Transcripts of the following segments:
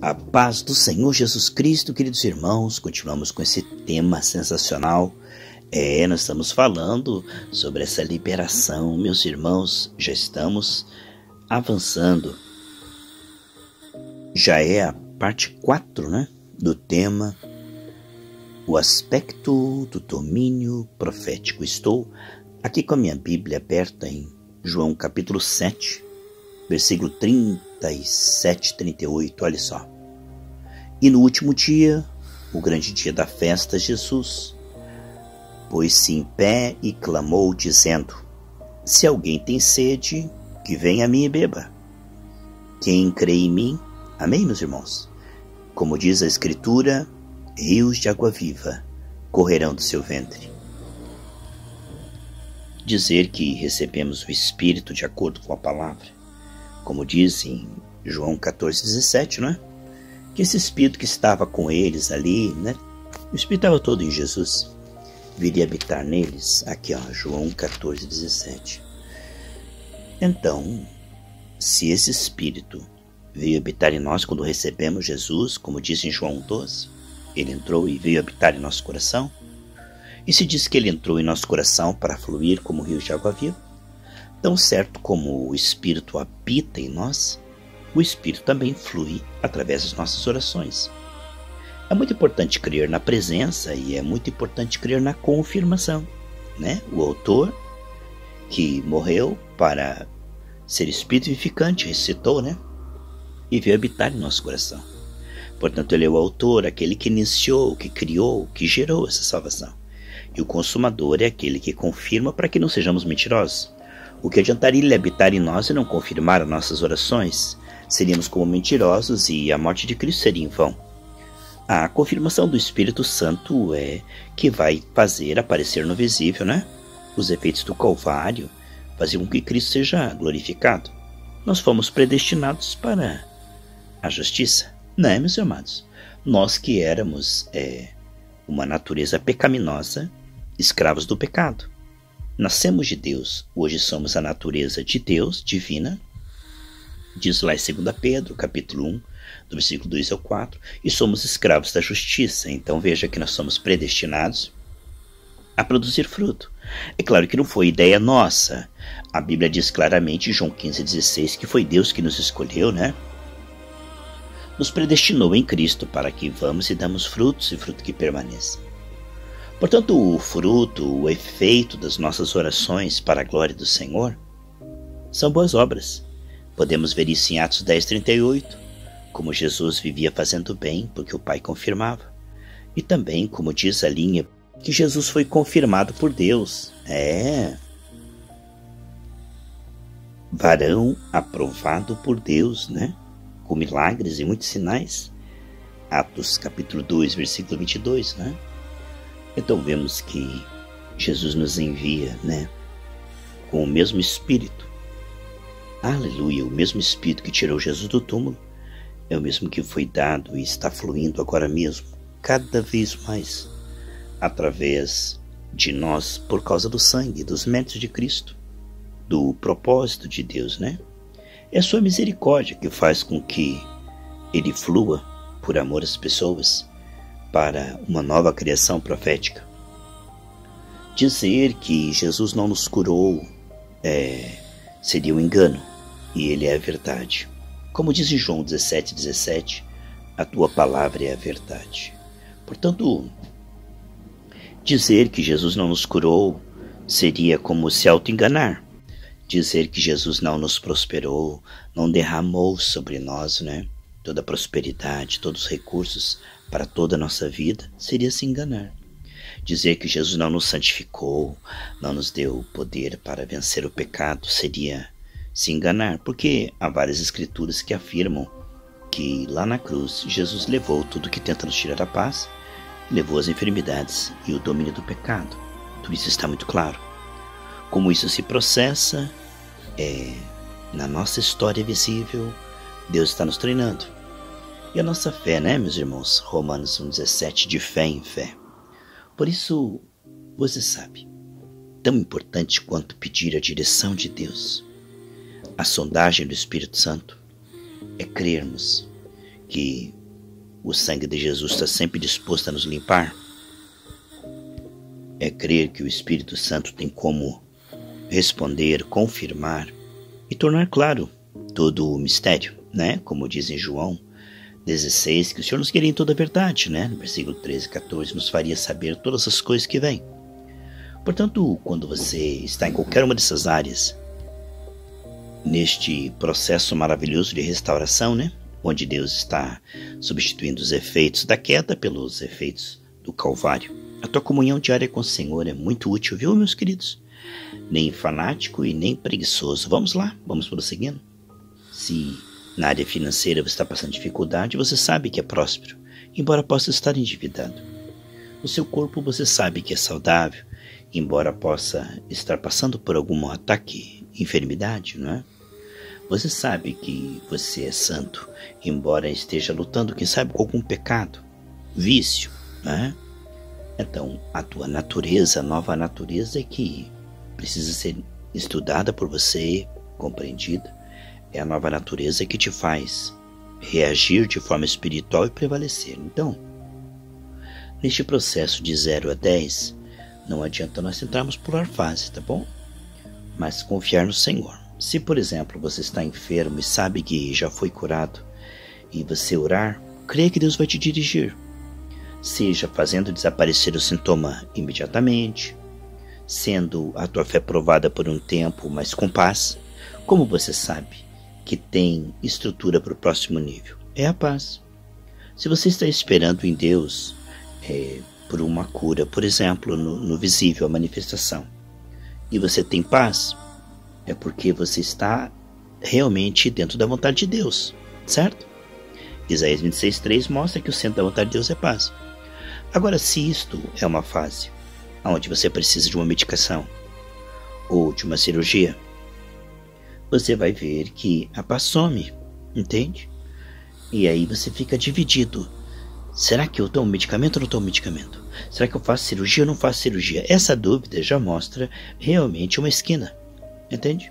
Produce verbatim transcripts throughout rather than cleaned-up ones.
A paz do Senhor Jesus Cristo, queridos irmãos, continuamos com esse tema sensacional. É, nós estamos falando sobre essa liberação, meus irmãos, já estamos avançando. Já é a parte quatro, né, do tema, o aspecto do domínio profético. Estou aqui com a minha Bíblia aberta em João capítulo sete, versículo trinta e sete, trinta e oito, olha só. E no último dia, o grande dia da festa, Jesus pôs-se em pé e clamou, dizendo: se alguém tem sede, que venha a mim e beba. Quem crê em mim, amém, meus irmãos? Como diz a Escritura, rios de água viva correrão do seu ventre. Dizer que recebemos o Espírito de acordo com a palavra, como diz em João quatorze, dezessete, não é? Que esse Espírito que estava com eles ali, né? O Espírito estava todo em Jesus, viria habitar neles. Aqui, ó, João quatorze, dezessete. Então, se esse Espírito veio habitar em nós quando recebemos Jesus, como diz em João doze, ele entrou e veio habitar em nosso coração, e se diz que ele entrou em nosso coração para fluir como rios de água viva, tão certo como o Espírito habita em nós, o Espírito também flui através das nossas orações. É muito importante crer na presença e é muito importante crer na confirmação, né? O autor que morreu para ser Espírito vivificante ressuscitou, né? E veio habitar em nosso coração. Portanto, ele é o autor, aquele que iniciou, que criou, que gerou essa salvação. E o consumador é aquele que confirma para que não sejamos mentirosos. O que adiantaria ele habitar em nós e não confirmar as nossas orações? Seríamos como mentirosos e a morte de Cristo seria em vão. A confirmação do Espírito Santo é que vai fazer aparecer no visível, né? Os efeitos do Calvário faziam com que Cristo seja glorificado. Nós fomos predestinados para a justiça, não é, meus amados? Nós que éramos é, uma natureza pecaminosa, escravos do pecado. Nascemos de Deus, hoje somos a natureza de Deus, divina. Diz lá em dois Pedro, capítulo um, do versículo dois ao quatro, e somos escravos da justiça. Então veja que nós somos predestinados a produzir fruto. É claro que não foi ideia nossa. A Bíblia diz claramente em João quinze, dezesseis, que foi Deus que nos escolheu, né? Nos predestinou em Cristo para que vamos e damos frutos e fruto que permaneça. Portanto, o fruto, o efeito das nossas orações para a glória do Senhor são boas obras. Podemos ver isso em Atos dez, trinta e oito, como Jesus vivia fazendo bem, porque o Pai confirmava. E também, como diz a linha, que Jesus foi confirmado por Deus. É. Varão aprovado por Deus, né? Com milagres e muitos sinais. Atos capítulo dois, versículo vinte e dois, né? Então vemos que Jesus nos envia, né? Com o mesmo Espírito. Aleluia, o mesmo Espírito que tirou Jesus do túmulo é o mesmo que foi dado e está fluindo agora mesmo, cada vez mais, através de nós, por causa do sangue, dos méritos de Cristo, do propósito de Deus, né? É a sua misericórdia que faz com que ele flua, por amor às pessoas, para uma nova criação profética. Dizer que Jesus não nos curou é, seria um engano. E ele é a verdade. Como diz em João dezessete, dezessete, a tua palavra é a verdade. Portanto, dizer que Jesus não nos curou seria como se auto-enganar. Dizer que Jesus não nos prosperou, não derramou sobre nós, né, toda a prosperidade, todos os recursos para toda a nossa vida, seria se enganar. Dizer que Jesus não nos santificou, não nos deu poder para vencer o pecado, seria se enganar, porque há várias escrituras que afirmam que lá na cruz Jesus levou tudo que tenta nos tirar a paz, levou as enfermidades e o domínio do pecado. Tudo isso está muito claro. Como isso se processa é, na nossa história visível, Deus está nos treinando. E a nossa fé, né, meus irmãos? Romanos um, dezessete, de fé em fé. Por isso, você sabe, tão importante quanto pedir a direção de Deus, a sondagem do Espírito Santo, é crermos que o sangue de Jesus está sempre disposto a nos limpar? É crer que o Espírito Santo tem como responder, confirmar e tornar claro todo o mistério, né? Como diz em João dezesseis, que o Senhor nos queria em toda a verdade, né? No versículo treze e quatorze, nos faria saber todas as coisas que vêm. Portanto, quando você está em qualquer uma dessas áreas, neste processo maravilhoso de restauração, né? Onde Deus está substituindo os efeitos da queda pelos efeitos do Calvário, a tua comunhão diária com o Senhor é muito útil, viu, meus queridos? Nem fanático e nem preguiçoso. Vamos lá, vamos prosseguindo. Se na área financeira você está passando dificuldade, você sabe que é próspero, embora possa estar endividado. No seu corpo você sabe que é saudável, embora possa estar passando por algum ataque, enfermidade, não é? Você sabe que você é santo, embora esteja lutando, quem sabe, com algum pecado, vício, não é? Então, a tua natureza, a nova natureza é que precisa ser estudada por você, compreendida. É a nova natureza que te faz reagir de forma espiritual e prevalecer. Então, neste processo de zero a dez, não adianta nós tentarmos pular fase, tá bom? Mas confiar no Senhor. Se, por exemplo, você está enfermo e sabe que já foi curado, e você orar, creia que Deus vai te dirigir. Seja fazendo desaparecer o sintoma imediatamente, sendo a tua fé provada por um tempo, mas com paz. Como você sabe que tem estrutura para o próximo nível? É a paz. Se você está esperando em Deus é, por uma cura, por exemplo, no, no visível, a manifestação, e você tem paz, é porque você está realmente dentro da vontade de Deus, certo? Isaías vinte e seis, três mostra que o centro da vontade de Deus é paz. Agora, se isto é uma fase onde você precisa de uma medicação ou de uma cirurgia, você vai ver que a paz some, entende? E aí você fica dividido. Será que eu tomo medicamento ou não tomo medicamento? Será que eu faço cirurgia ou não faço cirurgia? Essa dúvida já mostra realmente uma esquina, entende?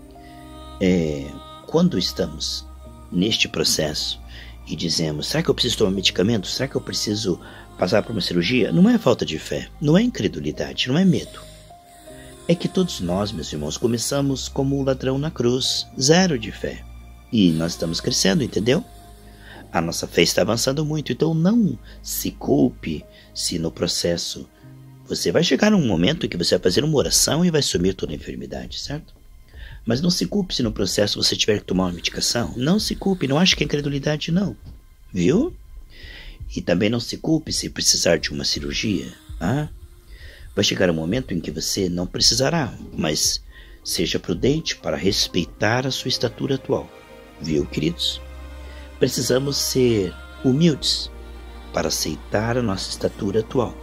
É, quando estamos neste processo e dizemos, será que eu preciso tomar medicamento? Será que eu preciso passar por uma cirurgia? Não é falta de fé, não é incredulidade, não é medo. É que todos nós, meus irmãos, começamos como o ladrão na cruz, zero de fé. E nós estamos crescendo, entendeu? A nossa fé está avançando muito, então não se culpe se no processo você vai chegar num momento em que você vai fazer uma oração e vai sumir toda a enfermidade, certo? Mas não se culpe se no processo você tiver que tomar uma medicação. Não se culpe, não ache que é incredulidade, não. Viu? E também não se culpe se precisar de uma cirurgia. Ah? Vai chegar um momento em que você não precisará, mas seja prudente para respeitar a sua estatura atual. Viu, queridos? Precisamos ser humildes para aceitar a nossa estatura atual.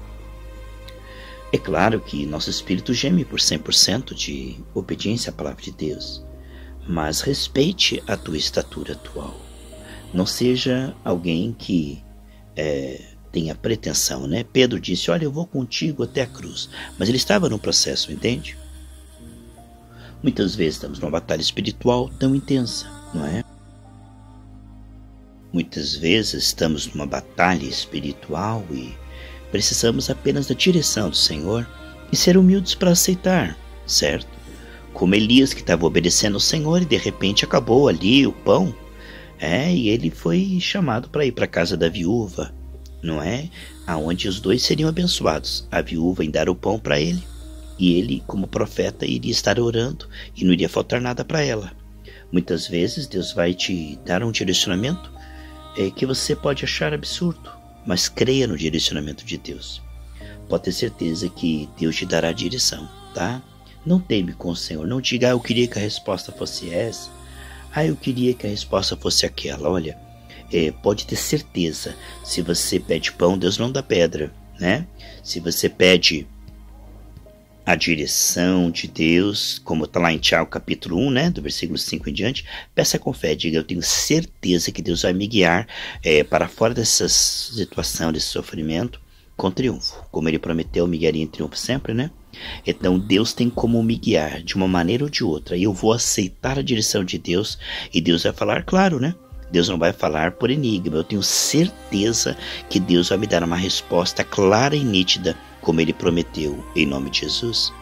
É claro que nosso espírito geme por cem por cento de obediência à palavra de Deus, mas respeite a tua estatura atual. Não seja alguém que é, tenha pretensão, né? Pedro disse, olha, eu vou contigo até a cruz, mas ele estava no processo, entende? Muitas vezes estamos numa batalha espiritual tão intensa, não é? Muitas vezes estamos numa batalha espiritual e precisamos apenas da direção do Senhor e ser humildes para aceitar, certo? Como Elias, que estava obedecendo ao Senhor e de repente acabou ali o pão, é, e ele foi chamado para ir para a casa da viúva, não é? Aonde os dois seriam abençoados, a viúva em dar o pão para ele, e ele, como profeta, iria estar orando e não iria faltar nada para ela. Muitas vezes Deus vai te dar um direcionamento é, que você pode achar absurdo, mas creia no direcionamento de Deus. Pode ter certeza que Deus te dará a direção, tá? Não teme com o Senhor, não diga, ah, eu queria que a resposta fosse essa, ah, eu queria que a resposta fosse aquela. Olha, é, pode ter certeza, se você pede pão, Deus não dá pedra, né? Se você pede a direção de Deus, como está lá em Tiago capítulo um, né, do versículo cinco em diante, peça com fé, diga, eu tenho certeza que Deus vai me guiar é, para fora dessa situação, desse sofrimento, com triunfo, como ele prometeu, me guiaria em triunfo sempre, né? Então Deus tem como me guiar de uma maneira ou de outra, e eu vou aceitar a direção de Deus, e Deus vai falar, claro, né? Deus não vai falar por enigma. Eu tenho certeza que Deus vai me dar uma resposta clara e nítida, como Ele prometeu, em nome de Jesus.